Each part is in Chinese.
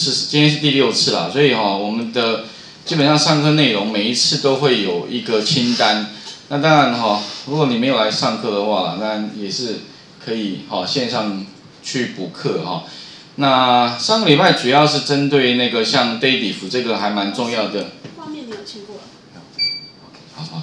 今天是第6次啦，所以我们的基本上上课内容每一次都会有一个清单。那当然如果你没有来上课的话，当然也是可以线上去补课那上个礼拜主要是针对那个像 Dative 这个还蛮重要的。 画面你有清过了？ 好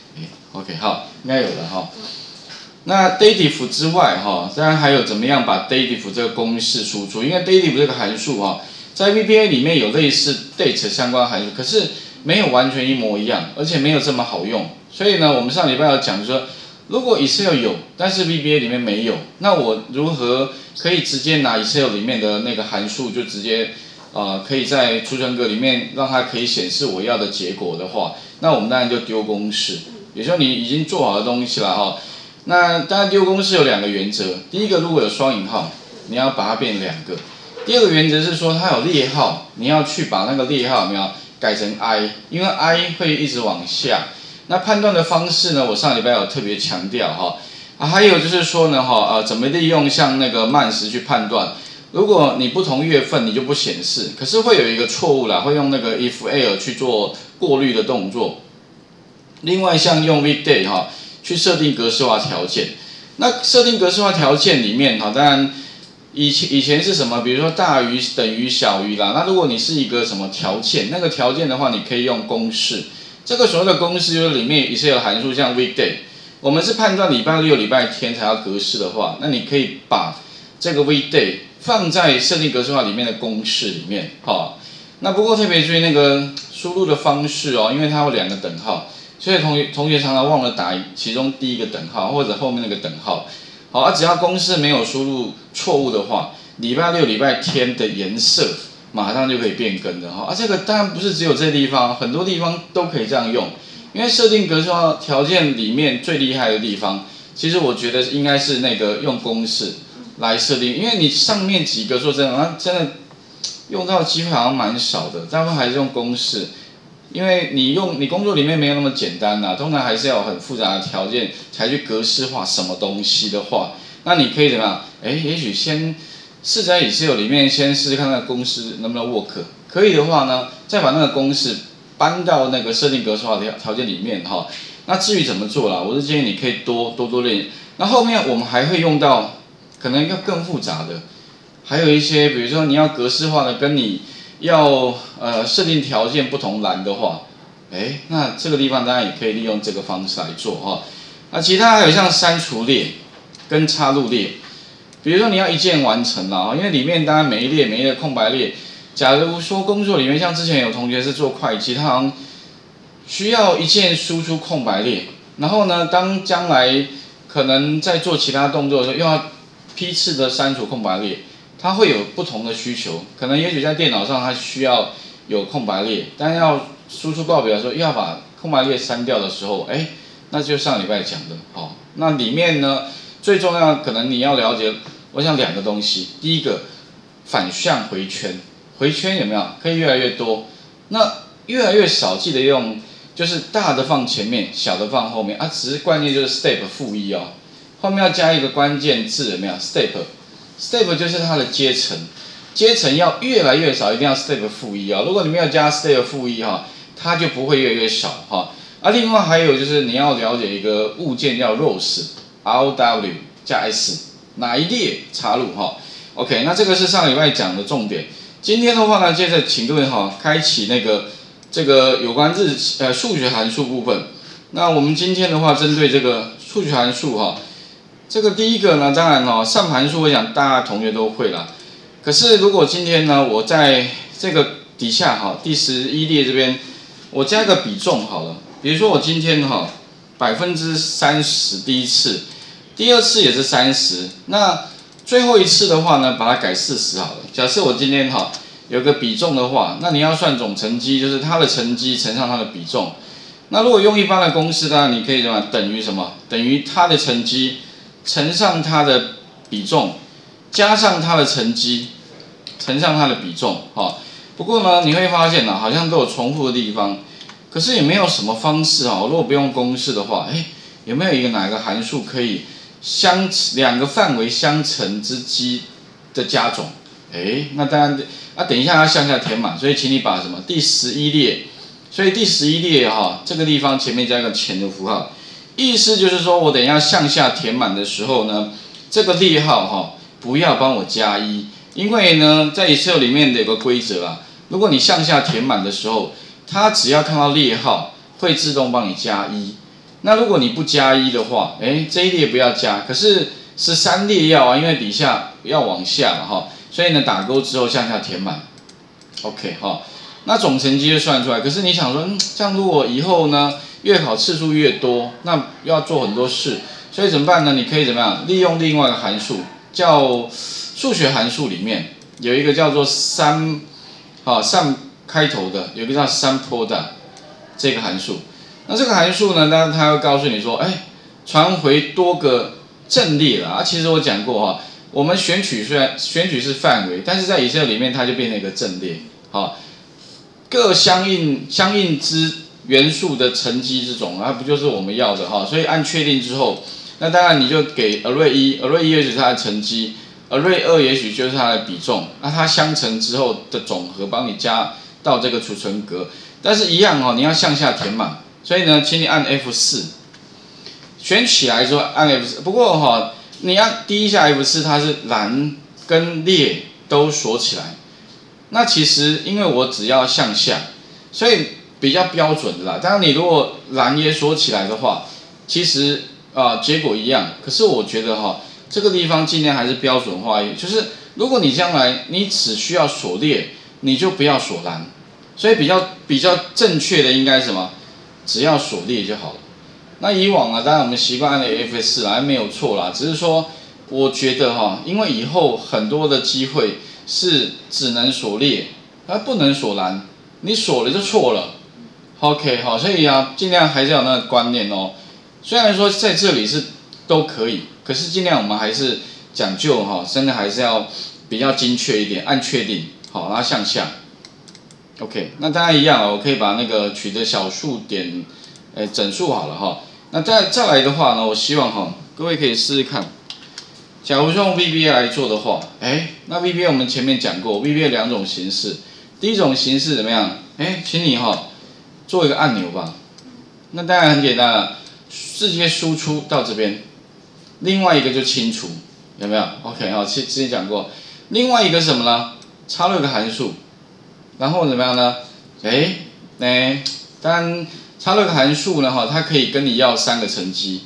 ，OK 好，应该有了那 Dative 之外当然还有怎么样把 Dative 这个公式输出，因为 Dative 这个函数在 VBA 里面有类似 date 相关函数，可是没有完全一模一样，而且没有这么好用。所以呢，我们上礼拜有讲说，如果 Excel 有，但是 VBA 里面没有，那我如何可以直接拿 Excel 里面的那个函数，就直接可以在储存格里面让它可以显示我要的结果的话，那我们当然就丢公式。有时候你已经做好的东西了那当然丢公式有2个原则，第一个如果有双引号，你要把它变2个。第2个原则是说它有列号，你要去把那个列号有没有改成 I， 因为 I 会一直往下。那判断的方式呢，我上礼拜有特别强调还有就是说呢怎么利用像那个慢时去判断。如果你不同月份你就不显示，可是会有一个错误啦，会用那个 if error 去做过滤的动作。另外像用 weekday 去设定格式化条件。那设定格式化条件里面当然以前是什么？比如说大于、等于、小于啦。那如果你是一个什么条件，那个条件的话，你可以用公式。这个所谓的公式就是里面也是有函数，像 weekday， 我们是判断礼拜六、礼拜天才要格式的话，那你可以把这个 weekday 放在设定格式化里面的公式里面那不过特别注意那个输入的方式因为它有2个等号。所以同学常常忘了打其中第一个等号或者后面那个等号。只要公式没有输入错误的话，礼拜六、礼拜天的颜色马上就可以变更的这个当然不是只有这个地方，很多地方都可以这样用。因为设定格式化条件里面最厉害的地方，其实我觉得应该是那个用公式来设定，因为你上面几个说真的，真的用到的机会好像蛮少的，大部分还是用公式。因为你工作里面没有那么简单通常还是要有很复杂的条件才去格式化什么东西的话，那你可以怎么样？也许先试在 Excel 里面先试试看那个公式能不能 work， 可以的话呢，再把那个公式搬到那个设定格式化的条件里面那至于怎么做啦，我是建议你可以多练。那后面我们还会用到可能要更复杂的，还有一些比如说你要格式化的跟你要设定条件不同栏的话，那这个地方当然也可以利用这个方式来做那其他还有像删除列跟插入列，比如说你要一键完成啦因为里面当然每一列的空白列，假如说工作里面像之前有同学是做会计，他好像需要一键输出空白列，然后呢，当将来可能在做其他动作的时候，又要批次的删除空白列。它会有不同的需求，可能也许在电脑上它需要有空白列，但要输出报表的时候又要把空白列删掉的时候，那就上礼拜讲的那里面呢最重要可能你要了解，我想2个东西。第一个反向回圈，回圈有没有可以越来越多？那越来越少，记得用就是大的放前面，小的放后面只是关键就是 step -1后面要加一个关键字有没有 step 就是它的阶层，阶层要越来越少，一定要 step -1如果你没有加 step -1它就不会越来越少另外还有就是你要了解一个物件叫 rows ROW 加 S 哪一列插入OK， 那这个是上礼拜讲的重点。今天的话呢，接着请各位开启这个有关数学函数部分。那我们今天的话，针对这个数学函数这个第一个呢，当然上函数我想大家同学都会啦。可是如果今天呢，我在这个底下第11列这边，我加一个比重好了。比如说我今天30%第一次，第2次也是30，那最后一次的话呢，把它改40好了。假设我今天有个比重的话，那你要算总乘积，就是它的乘积乘上它的比重。那如果用一般的公式，当然你可以怎么等于什么？等于它的乘积乘上它的比重，加上它的乘积，乘上它的比重不过呢，你会发现好像都有重复的地方，可是也没有什么方式如果不用公式的话，有没有哪个函数可以2个范围相乘之积的加总？那当然啊，等一下要向下填满，所以请你把什么第11列，所以第11列这个地方前面加一个前的符号，意思就是说我等一下向下填满的时候呢，这个列号不要帮我加1，因为呢在 Excel 里面有个规则啊，如果你向下填满的时候，它只要看到列号会自动帮你加1。那如果你不加1的话，这一列不要加，可是13列要啊，因为底下要往下嘛所以呢打勾之后向下填满 ，OK 那总成绩就算出来。可是你想说，这样如果以后呢月考次数越多，那要做很多事，所以怎么办呢？你可以怎么样？利用另外一个函数，叫数学函数里面有一个叫做sum开头的，有一个叫 sum_product 这个函数。那这个函数呢，当然它会告诉你说，传回多个阵列啦。其实我讲过我们选取虽然选取是范围，但是在 Excel 里面它就变成一个阵列，各相应之元素的乘积之总，它不就是我们要的所以按确定之后，那当然你就给 array 1也许是它的乘积 ，array 2也许就是它的比重，那它相乘之后的总和帮你加到这个储存格，但是一样你要向下填满，所以呢，请你按 F4， 选起来之后按 F4， 不过你按第一下 F4， 它是栏跟列都锁起来。那其实因为我只要向下，所以比较标准的啦。当然你如果栏也锁起来的话，其实结果一样。可是我觉得这个地方尽量还是标准化一点，就是如果你将来你只需要锁列，你就不要锁栏。所以比较正确的应该是什么？只要锁列就好了。那以往当然我们习惯按 F4啦，没有错啦。只是说我觉得因为以后很多的机会是只能锁列，它不能锁栏，你锁了就错了。OK 所以尽量还是有那个观念虽然说在这里是都可以，可是尽量我们还是讲究真的还是要比较精确一点，按确定然后向下。OK， 那当然一样我可以把那个取得小数点，整数好了那再来的话呢，我希望各位可以试试看。假如说用 VBA 来做的话，那 VBA 我们前面讲过 ，VBA 两种形式。第一种形式怎么样？请你做一个按钮吧。那当然很简单了，直接输出到这边。另外一个就清除，有没有 ？OK 之前讲过。另外一个是什么呢？插入一个函数，然后怎么样呢？当然插入一个函数呢它可以跟你要3个乘积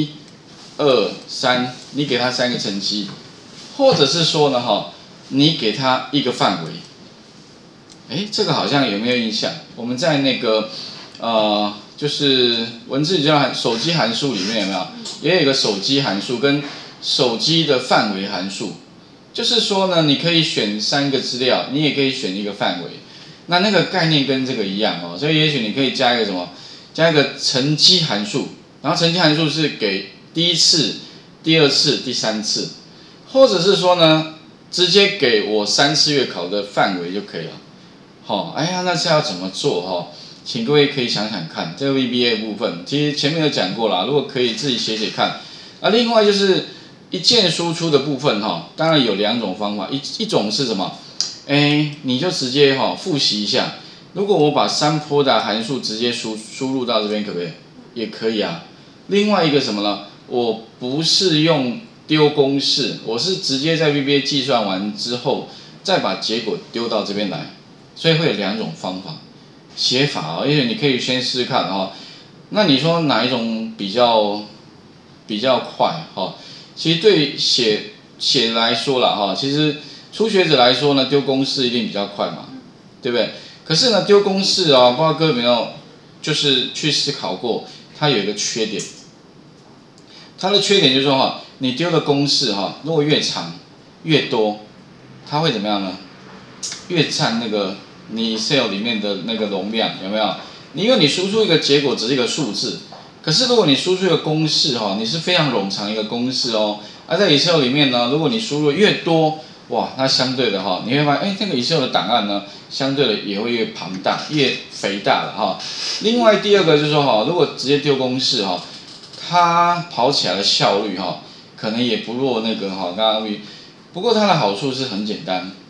，1、2、3，你给它3个乘积，或者是说呢你给它一个范围。这个好像有没有印象？我们在那个就是文字叫手机函数里面有没有？也有一个手机函数跟手机的范围函数，就是说呢，你可以选3个资料，你也可以选一个范围。那个概念跟这个一样所以也许你可以加一个什么？加一个乘积函数，然后乘积函数是给第一次、第二次、第3次，或者是说呢，直接给我3次月考的范围就可以了。那是要怎么做请各位可以想想看，这个 VBA 部分其实前面有讲过啦，如果可以自己写写看。另外就是一键输出的部分当然有2种方法，一种是什么？你就直接复习一下。如果我把sum_product函数直接输入到这边，可不可以？也可以啊。另外一个什么呢？我不是用丢公式，我是直接在 VBA 计算完之后，再把结果丢到这边来。所以会有2种方法写法而且你可以先试试看那你说哪一种比较快其实对写来说啦其实初学者来说呢，丢公式一定比较快嘛，对不对？可是呢，丢公式不知道各位有没有就是去思考过，它有一个缺点。它的缺点就是说你丢的公式如果越长越多，它会怎么样呢？越占那个你 Excel 里面的那个容量，有没有？因为你输出一个结果只是一个数字，可是如果你输出一个公式你是非常冗长一个公式而在 Excel 里面呢，如果你输入越多，哇，那相对的你会发现，这个 Excel 的档案呢，相对的也会越庞大、越肥大了另外第二个就是说如果直接丢公式它跑起来的效率可能也不弱那个刚刚不过它的好处是很简单。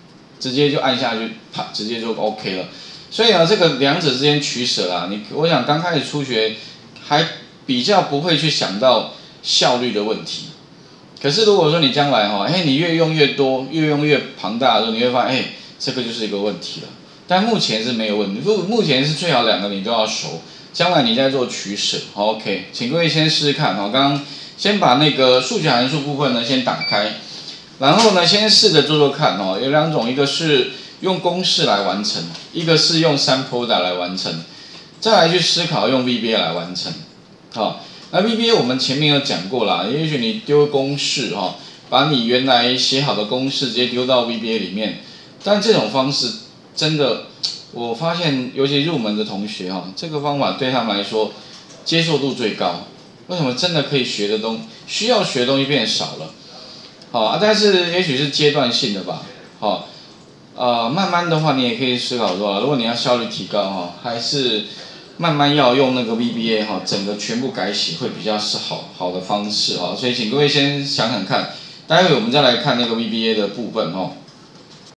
直接就按下去，啪，直接就 OK 了。所以呢，这个两者之间取舍啊，我想刚开始初学还比较不会去想到效率的问题。可是如果说你将来你越用越多，越用越庞大的时候，你会发现，这个就是一个问题了。但目前是没有问题，目前是最好2个你都要熟，将来你再做取舍。OK， 请各位先试试看。刚刚先把那个数学函数部分呢先打开，然后呢先试着做做看有2种，一个是用公式来完成，一个是用sample data来完成，再来去思考用 VBA 来完成。那 VBA 我们前面有讲过啦，也许你丢公式把你原来写好的公式直接丢到 VBA 里面，但这种方式真的，我发现尤其入门的同学这个方法对他们来说接受度最高。为什么？真的可以需要学的东西变少了。但是也许是阶段性的吧。慢慢的话你也可以思考说，如果你要效率提高还是慢慢要用那个 VBA 整个全部改写会比较是好的方式所以请各位先想想看，待会我们再来看那个 VBA 的部分